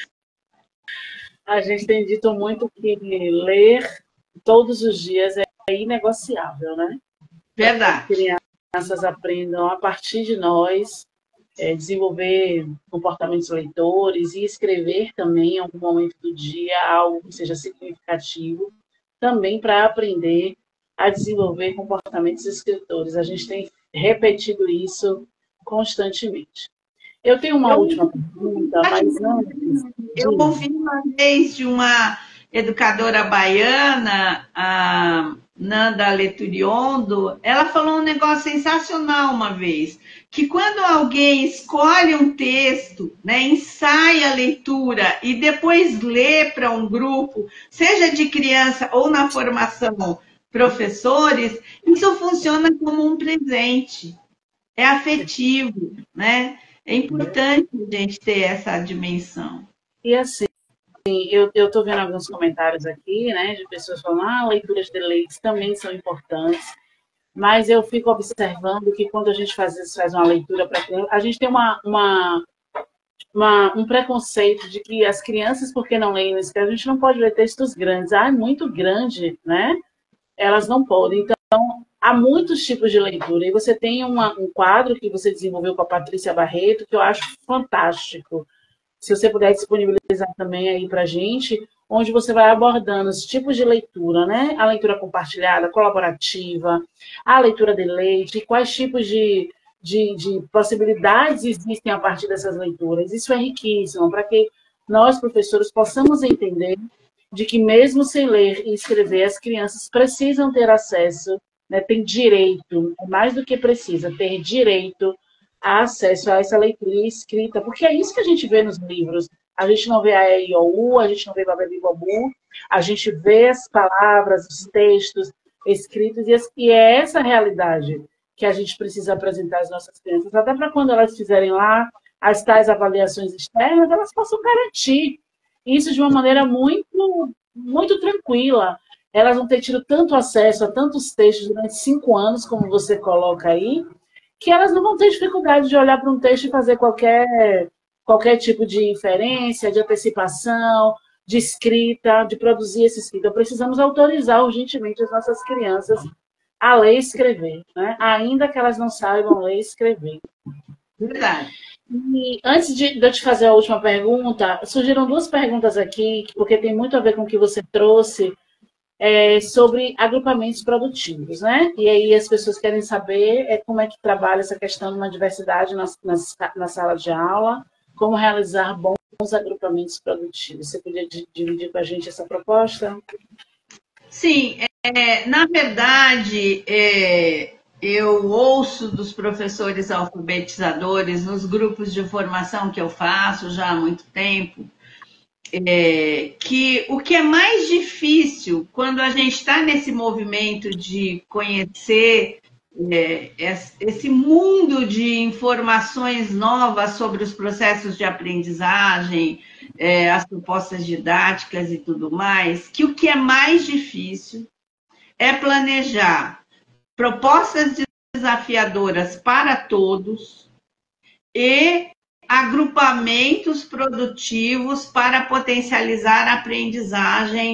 A gente tem dito muito que ler todos os dias é inegociável, né? Verdade. As crianças aprendam a partir de nós, desenvolver comportamentos leitores e escrever também em algum momento do dia algo que seja significativo, também para aprender a desenvolver comportamentos escritores. A gente tem repetido isso constantemente. Eu tenho uma última pergunta, mas antes... Eu ouvi uma vez de uma educadora baiana, a Nanda Leturiondo, ela falou um negócio sensacional uma vez, que quando alguém escolhe um texto, né, ensaia a leitura e depois lê para um grupo, seja de criança ou na formação professores, isso funciona como um presente, é afetivo, né? É importante a gente ter essa dimensão. E assim, eu estou vendo alguns comentários aqui, né, de pessoas falando, leituras de leite também são importantes, mas eu fico observando que quando a gente faz uma leitura para criança, a gente tem um preconceito de que as crianças, porque não leem, a gente não pode ler textos grandes. É muito grande, né? Elas não podem. Então, há muitos tipos de leitura. E você tem um quadro que você desenvolveu com a Patrícia Barreto, que eu acho fantástico. Se você puder disponibilizar também aí para a gente, onde você vai abordando os tipos de leitura, né? A leitura compartilhada, colaborativa, a leitura de leite, quais tipos de possibilidades existem a partir dessas leituras. Isso é riquíssimo, para que nós, professores, possamos entender de que mesmo sem ler e escrever, as crianças precisam ter acesso, né? Tem direito, mais do que precisa, ter direito a acesso a essa leitura escrita, porque é isso que a gente vê nos livros. A gente não vê a E, I, O, U, a gente não vê Babeli Bobu, a gente vê as palavras, os textos escritos, e é essa realidade que a gente precisa apresentar às nossas crianças, até para quando elas fizerem lá as tais avaliações externas, elas possam garantir isso de uma maneira muito, muito tranquila. Elas vão ter tido tanto acesso a tantos textos durante 5 anos, como você coloca aí, que elas não vão ter dificuldade de olhar para um texto e fazer qualquer tipo de inferência, de antecipação, de escrita, de produzir essa escrita. Precisamos autorizar urgentemente as nossas crianças a ler e escrever, né? Ainda que elas não saibam ler e escrever. Verdade. E antes de eu te fazer a última pergunta, surgiram 2 perguntas aqui, porque tem muito a ver com o que você trouxe, sobre agrupamentos produtivos, né? E aí as pessoas querem saber como é que trabalha essa questão de uma diversidade na sala de aula, como realizar bons agrupamentos produtivos. Você podia dividir com a gente essa proposta? Sim, na verdade, eu ouço dos professores alfabetizadores nos grupos de formação que eu faço já há muito tempo, que o que é mais difícil quando a gente está nesse movimento de conhecer esse mundo de informações novas sobre os processos de aprendizagem, as propostas didáticas e tudo mais, que o que é mais difícil é planejar propostas desafiadoras para todos e agrupamentos produtivos para potencializar a aprendizagem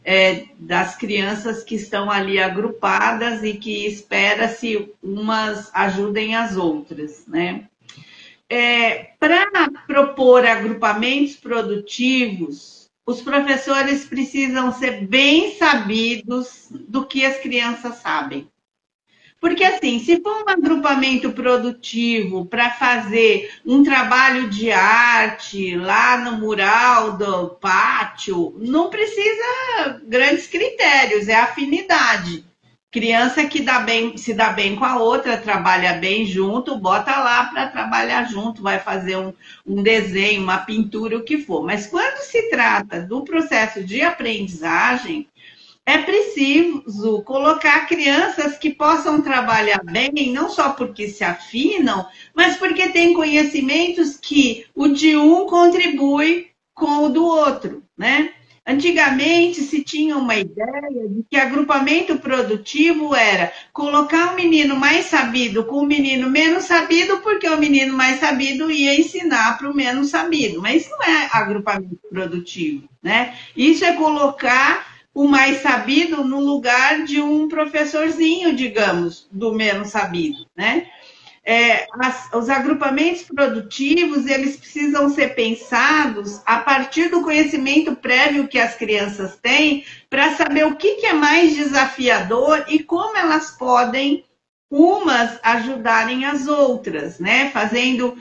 das crianças que estão ali agrupadas e que espera-se umas ajudem as outras, né? Para propor agrupamentos produtivos, os professores precisam ser bem sabidos do que as crianças sabem. Porque, assim, se for um agrupamento produtivo para fazer um trabalho de arte lá no mural do pátio, não precisa grandes critérios, é afinidade. Criança que se dá bem com a outra, trabalha bem junto, bota lá para trabalhar junto, vai fazer um desenho, uma pintura, o que for. Mas quando se trata do processo de aprendizagem, é preciso colocar crianças que possam trabalhar bem, não só porque se afinam, mas porque têm conhecimentos que o de um contribui com o do outro, né? Antigamente se tinha uma ideia de que agrupamento produtivo era colocar o menino mais sabido com o menino menos sabido, porque o menino mais sabido ia ensinar para o menos sabido. Mas isso não é agrupamento produtivo, né? Isso é colocar o mais sabido no lugar de um professorzinho, digamos, do menos sabido, né? Os agrupamentos produtivos, eles precisam ser pensados a partir do conhecimento prévio que as crianças têm, para saber o que é mais desafiador e como elas podem umas ajudarem as outras, né? Fazendo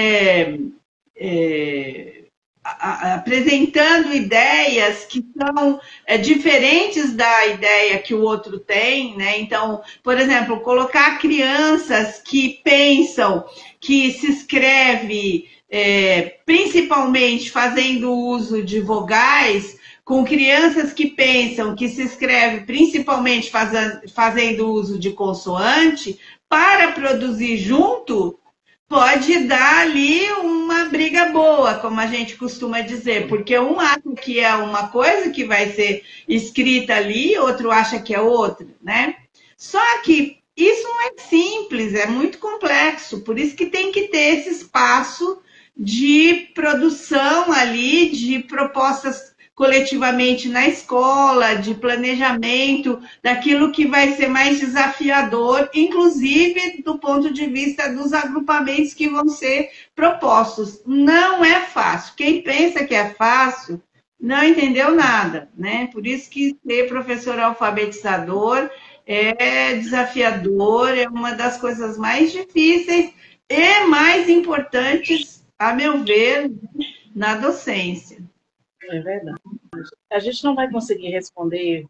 apresentando ideias que são diferentes da ideia que o outro tem, né? Então, por exemplo, colocar crianças que pensam que se escreve principalmente fazendo uso de vogais, com crianças que pensam que se escreve principalmente fazendo uso de consoante, para produzir junto, pode dar ali uma briga boa, como a gente costuma dizer, porque um acha que é uma coisa que vai ser escrita ali, outro acha que é outra, né? Só que isso não é simples, é muito complexo, por isso que tem que ter esse espaço de produção ali, de propostas coletivamente na escola, de planejamento daquilo que vai ser mais desafiador, inclusive do ponto de vista dos agrupamentos que vão ser propostos. Não é fácil. Quem pensa que é fácil não entendeu nada, né? Por isso que ser professor alfabetizador é desafiador, é uma das coisas mais difíceis e mais importantes, a meu ver, na docência. É verdade. A gente não vai conseguir responder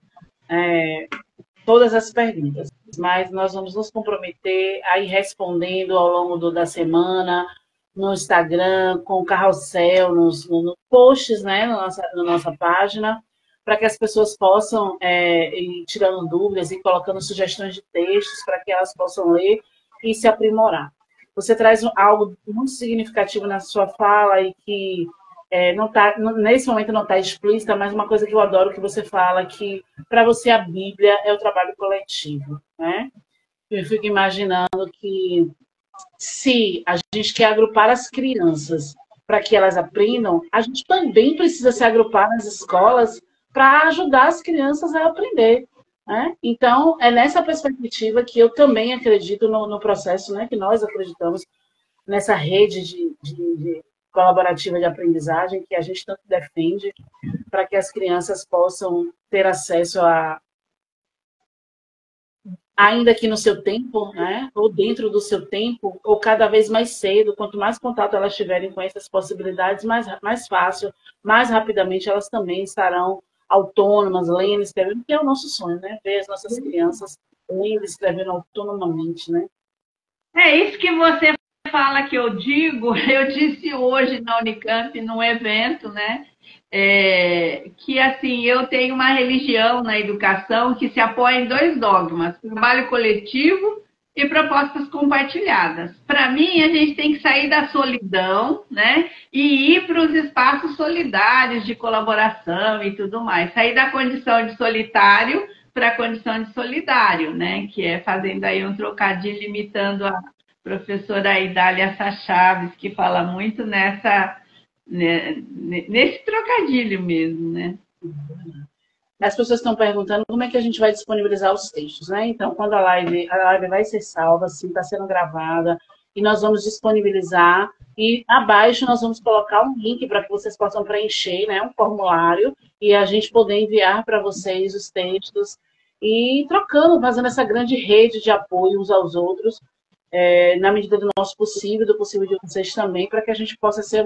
todas as perguntas, mas nós vamos nos comprometer a ir respondendo ao longo da semana, no Instagram, com o carrossel, nos posts, né, na nossa página, para que as pessoas possam ir tirando dúvidas e colocando sugestões de textos para que elas possam ler e se aprimorar. Você traz algo muito significativo na sua fala e que nesse momento não está explícita, mas uma coisa que eu adoro que você fala, que para você a Bíblia é o trabalho coletivo, né? Eu fico imaginando que se a gente quer agrupar as crianças para que elas aprendam, a gente também precisa se agrupar nas escolas para ajudar as crianças a aprender, né? Então, é nessa perspectiva que eu também acredito no processo, né? Que nós acreditamos nessa rede de colaborativa de aprendizagem que a gente tanto defende, para que as crianças possam ter acesso ainda que no seu tempo, né, ou dentro do seu tempo, ou cada vez mais cedo, quanto mais contato elas tiverem com essas possibilidades, mais fácil, mais rapidamente elas também estarão autônomas, lendo, escrevendo, que é o nosso sonho, né, ver as nossas crianças lendo, escrevendo autonomamente, né. É isso que você fala que eu digo, eu disse hoje na Unicamp, num evento, né? Que assim, eu tenho uma religião na educação que se apoia em dois dogmas: trabalho coletivo e propostas compartilhadas. Para mim, a gente tem que sair da solidão, né? E ir para os espaços solidários de colaboração e tudo mais. Sair da condição de solitário para a condição de solidário, né? Que é fazendo aí um trocadilho, imitando a professora Idália Chaves, que fala muito nesse trocadilho mesmo, né? As pessoas estão perguntando como é que a gente vai disponibilizar os textos, né? Então, quando a live vai ser salva, assim, está sendo gravada, e nós vamos disponibilizar, e abaixo nós vamos colocar um link para que vocês possam preencher, né, um formulário, e a gente poder enviar para vocês os textos, e trocando, fazendo essa grande rede de apoio uns aos outros, na medida do nosso possível, do possível de vocês também, para que a gente possa ser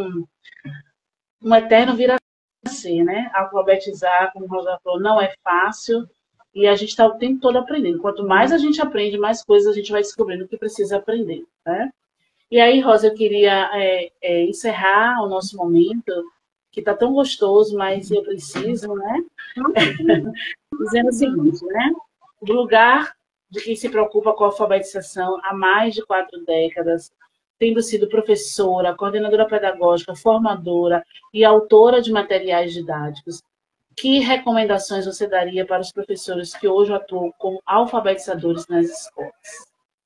um eterno vira-ser, né? Alfabetizar, como o Rosa falou, não é fácil, e a gente está o tempo todo aprendendo. Quanto mais a gente aprende, mais coisas a gente vai descobrindo que precisa aprender, né? E aí, Rosa, eu queria encerrar o nosso momento, que está tão gostoso, mas eu preciso, né? Dizendo o seguinte, né? Do lugar de quem se preocupa com a alfabetização há mais de 4 décadas, tendo sido professora, coordenadora pedagógica, formadora e autora de materiais didáticos, que recomendações você daria para os professores que hoje atuam como alfabetizadores nas escolas?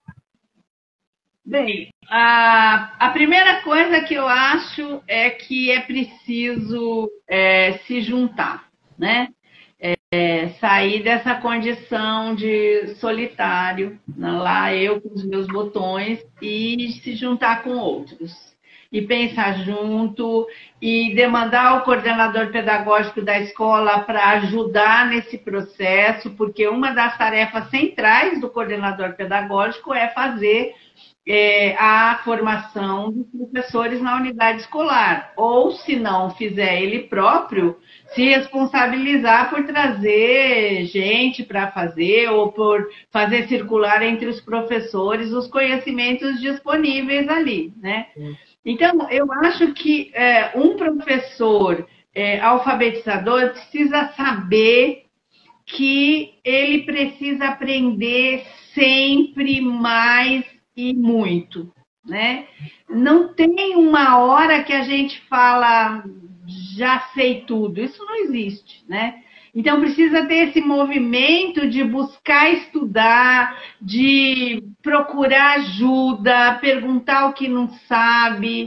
Bem, a primeira coisa que eu acho é que é preciso se juntar, né? Sair dessa condição de solitário, lá eu com os meus botões, e se juntar com outros. E pensar junto, e demandar o coordenador pedagógico da escola para ajudar nesse processo, porque uma das tarefas centrais do coordenador pedagógico é fazer a formação dos professores na unidade escolar, ou, se não fizer ele próprio, se responsabilizar por trazer gente para fazer, ou por fazer circular entre os professores os conhecimentos disponíveis ali, né? Então, eu acho que um professor alfabetizador precisa saber que ele precisa aprender sempre mais e muito, né? Não tem uma hora que a gente fala, já sei tudo, isso não existe, né? Então precisa ter esse movimento de buscar estudar, de procurar ajuda, perguntar o que não sabe.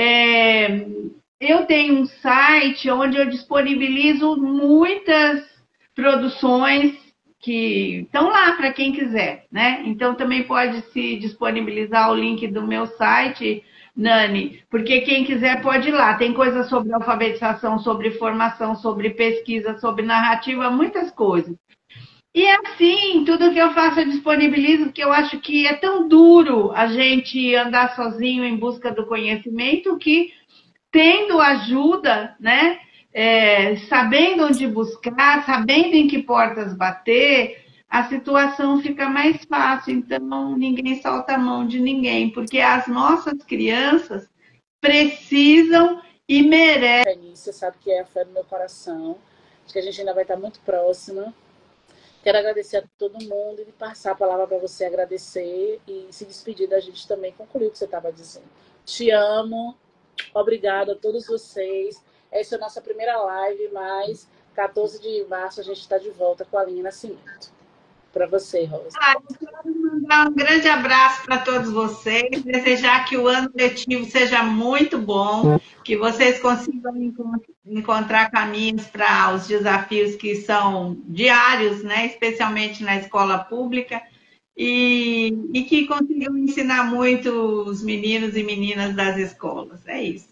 Eu tenho um site onde eu disponibilizo muitas produções que estão lá para quem quiser, né? Então também pode se disponibilizar o link do meu site, Nani, porque quem quiser pode ir lá. Tem coisa sobre alfabetização, sobre formação, sobre pesquisa, sobre narrativa, muitas coisas. E assim, tudo que eu faço eu disponibilizo, porque eu acho que é tão duro a gente andar sozinho em busca do conhecimento que, tendo ajuda, né? Sabendo onde buscar, sabendo em que portas bater, a situação fica mais fácil. Então, ninguém solta a mão de ninguém, porque as nossas crianças precisam e merecem. Você sabe que é a fé do meu coração. Acho que a gente ainda vai estar muito próxima. Quero agradecer a todo mundo e passar a palavra para você agradecer e se despedir da gente também, concluir o que você estava dizendo. Te amo, obrigada a todos vocês. Essa é a nossa primeira live, mas 14 de março a gente está de volta com a Aline Nascimento. Para você, Rosa. Eu quero mandar um grande abraço para todos vocês, desejar que o ano letivo seja muito bom, que vocês consigam encontrar caminhos para os desafios que são diários, né? Especialmente na escola pública, e que consigam ensinar muito os meninos e meninas das escolas. É isso.